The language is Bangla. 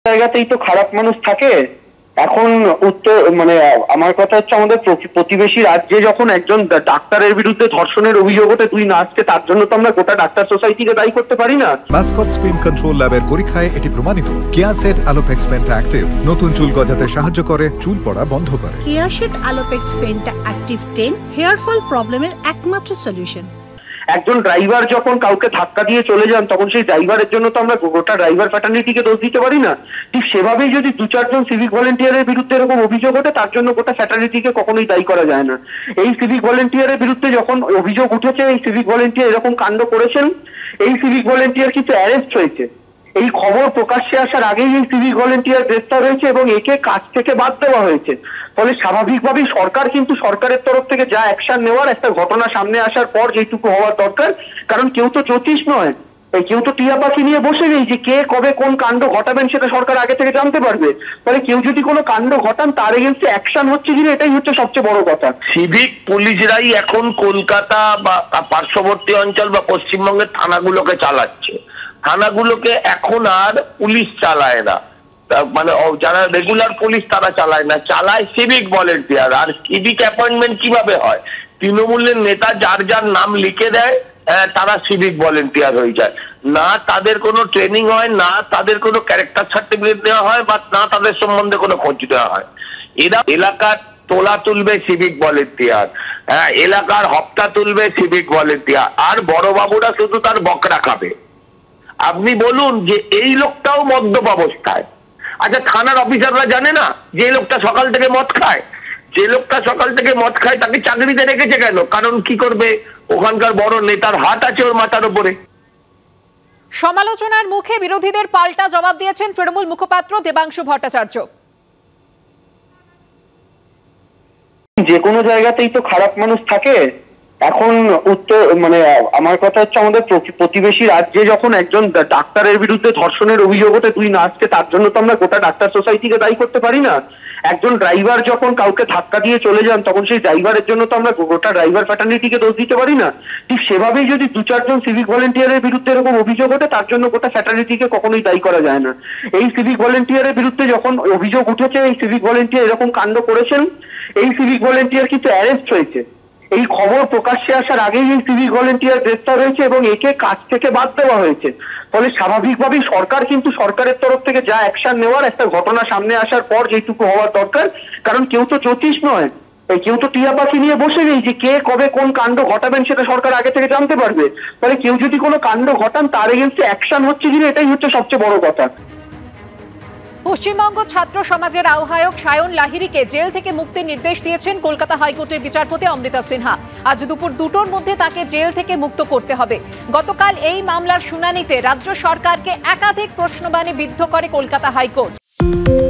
জায়গাতেই তো খারাপ মানুষ থাকে। এখন উত্তর আমার কথা হচ্ছে, আমাদের প্রতিবেশী রাজ্যে যখন একজন ডাক্তারের বিরুদ্ধে ধর্ষণের অভিযোগ ওঠে, তুই নাচছে, তার জন্য তো আমরা গোটা ডাক্তার সোসাইটিকে দায়ী করতে পারি না। মাসকট স্পিন কন্ট্রোল ল্যাবের পরীক্ষায় এটি প্রমাণিত। কেয়াসেট আলোপেক্স পেন্টা অ্যাক্টিভ নতুন চুল গজাতে সাহায্য করে, চুল পড়া বন্ধ করে। Keya Seth Alopex penta active 10 hair fall প্রবলেমের একমাত্র সলিউশন। একজন ড্রাইভার যখন কাউকে ধাক্কা দিয়ে চলে যান, তখন সেই ড্রাইভারের জন্য তো আমরা গোটা ড্রাইভার ফ্যাটার্নিটিকে দোষ দিতে পারি না। ঠিক সেভাবেই যদি 2-4 সিভিক ভলেন্টিয়ারের বিরুদ্ধে এরকম অভিযোগ ওঠে, তার জন্য গোটা ফ্যাটার্নিটিকে কখনোই দায়ী করা যায় না। এই সিভিক ভলেন্টিয়ারের বিরুদ্ধে যখন অভিযোগ উঠেছে, এই সিভিক ভলেন্টিয়ার এরকম কাণ্ড করেছেন, এই সিভিক ভলেন্টিয়ার কিন্তু অ্যারেস্ট হয়েছে। এই খবর প্রকাশ্যে আসার আগেই এই সিভিক ভলেন্টিয়ার গ্রেফতার হয়েছে এবং একে কাজ থেকে বাদ দেওয়া হয়েছে। ফলে স্বাভাবিকভাবেই সরকার কিন্তু সরকারের তরফ থেকে যা অ্যাকশন নেওয়ার, একটা ঘটনা সামনে আসার পর যেটুকু হওয়ার দরকার, কারণ কেউ তো জ্যোতিষ নয়, কেউ তো টিয়া পাখি নিয়ে বসে নেই যে কে কবে কোন কাণ্ড ঘটাবেন সেটা সরকার আগে থেকে জানতে পারবে। ফলে কেউ যদি কোনো কাণ্ড ঘটান, তার এগেন্স্টে অ্যাকশন হচ্ছে কিনা, এটাই হচ্ছে সবচেয়ে বড় কথা। সিভিক পুলিশরাই এখন কলকাতা বা পার্শ্ববর্তী অঞ্চল বা পশ্চিমবঙ্গের থানাগুলোকে চালাচ্ছে। থানাগুলোকে এখন আর পুলিশ চালায় না, মানে যারা রেগুলার পুলিশ তারা চালায় না, চালায় সিভিক ভলেন্টিয়ার। আর সিভিক অ্যাপয়েন্টমেন্ট কিভাবে হয়? তৃণমূলের নেতা যার যার নাম লিখে দেয়, তারা সিভিক ভলেন্টিয়ার হয়ে যায়। না তাদের কোনো ট্রেনিং হয়, না তাদের কোনো ক্যারেক্টার সার্টিফিকেট দেওয়া হয়, বা না তাদের সম্বন্ধে কোনো খোঁজ দেওয়া হয়। এরা এলাকার তোলা তুলবে সিভিক ভলেন্টিয়ার, এলাকার হপ্তা তুলবে সিভিক ভলেন্টিয়ার, আর বড় বাবুরা শুধু তার বকরা খাবে। আপনি বলুন যে এই লোকটাও মদ্যপ অবস্থায়। আচ্ছা, থানার অফিসাররা জানে না যে লোকটা সকাল থেকে মদ খায়? যে লোকটা সকাল থেকে মদ খায় তাকে চাকরিতে রেখেছে কেন? কারণ কি করবে, ওখানকার বড় নেতার হাত আছে ওর মাথার উপরে। সমালোচনার মুখে বিরোধীদের পাল্টা জবাব দিয়েছেন তৃণমূল মুখপাত্র দেবাংশু ভট্টাচার্য। যে কোনো জায়গাতেই তো খারাপ মানুষ থাকে। এখন আমার কথা হচ্ছে, আমাদের প্রতিবেশী রাজ্যে যখন একজন ডাক্তারের বিরুদ্ধে ধর্ষণের অভিযোগ ওঠে, তুই নাচছে, তার জন্য তো আমরা গোটা ডাক্তার সোসাইটিকে দায়ী করতে পারি না। একজন ড্রাইভার যখন কাউকে ধাক্কা দিয়ে চলে যান, তখন সেই ড্রাইভারের জন্য তো আমরা গোটা ড্রাইভার ফ্যাটার্নিটিকে দোষ দিতে পারি না। ঠিক সেভাবেই যদি 2-4 সিভিক ভলেন্টিয়ারের বিরুদ্ধে এরকম অভিযোগ ওঠে, তার জন্য গোটা ফ্যাটার্নিটিকে কখনোই দায়ী করা যায় না। এই সিভিক ভলেন্টিয়ারের বিরুদ্ধে যখন অভিযোগ উঠেছে, এই সিভিক ভলেন্টিয়ার এরকম কাণ্ড করেছেন, এই সিভিক ভলেন্টিয়ার কিন্তু অ্যারেস্ট হয়েছে। এই খবর প্রকাশ্যে আসার আগেই এই সিভিক ভলেন্টিয়ার গ্রেফতার হয়েছে এবং একে কাজ থেকে বাদ দেওয়া হয়েছে। ফলে স্বাভাবিকভাবেই সরকার কিন্তু সরকারের তরফ থেকে যা অ্যাকশন নেওয়ার, একটা ঘটনা সামনে আসার পর যেটুকু হওয়ার দরকার, কারণ কেউ তো জ্যোতিষ নয়, কেউ তো টিয়া পাখি নিয়ে বসে নেই যে কে কবে কোন কাণ্ড ঘটাবেন সেটা সরকার আগে থেকে জানতে পারবে। ফলে কেউ যদি কোনো কাণ্ড ঘটান, তার এগেন্স্টে অ্যাকশন হচ্ছে কিনা, এটাই হচ্ছে সবচেয়ে বড় কথা। পশ্চিমবঙ্গ ছাত্র সমাজের আহ্বায়ক সায়ন লাহিড়ীকে জেল থেকে মুক্তির নির্দেশ দিয়েছেন কলকাতা হাইকোর্টের বিচারপতি অমৃতা সিনহা। আজ দুপুর 2টোর মধ্যে তাকে জেল থেকে মুক্ত করতে হবে। গতকাল এই মামলার শুনানিতে রাজ্য সরকারকে একাধিক প্রশ্নবাণে বিদ্ধ করে কলকাতা হাইকোর্ট।